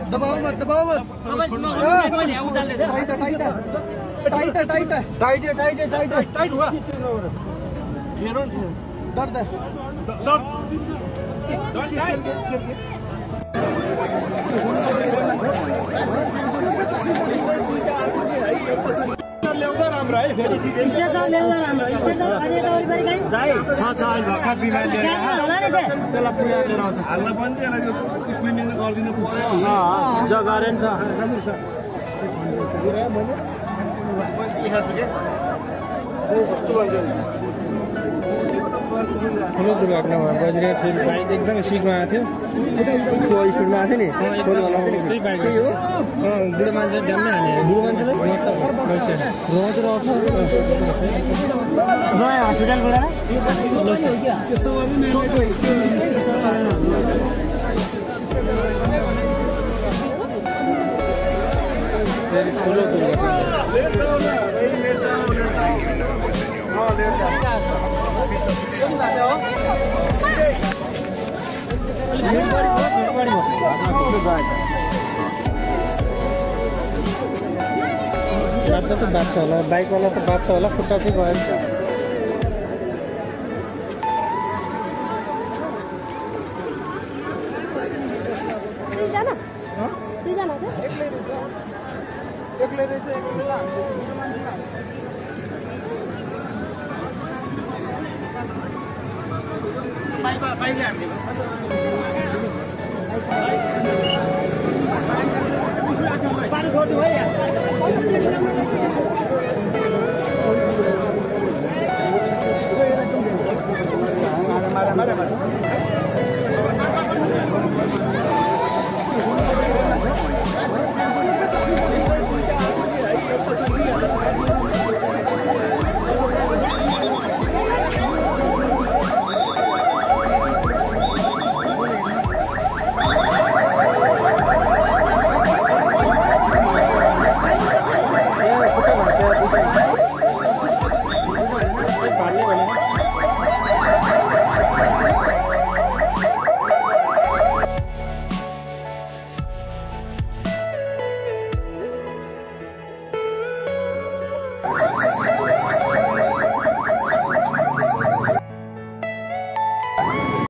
दबाओ मत दबाओ मत टाइट हुआ दर्द है ठुलो दुर्घटना भयो बज्रे फेरि बाइक एकदम स्पिडमा आएको थियो त्यो स्पिडमा आएको थियो नि त्यही बाइक हो बुढो मान्छे ड्याममै हाने बुढो मान्छेलाई नयाँ हस्पिटलबाट ठुलो दुर्घटना बाटो त बाँच्छ होला बाइकवाला त बाँच्छ होला खुट्टा चाहिँ गयो पानी छोड्नु भयो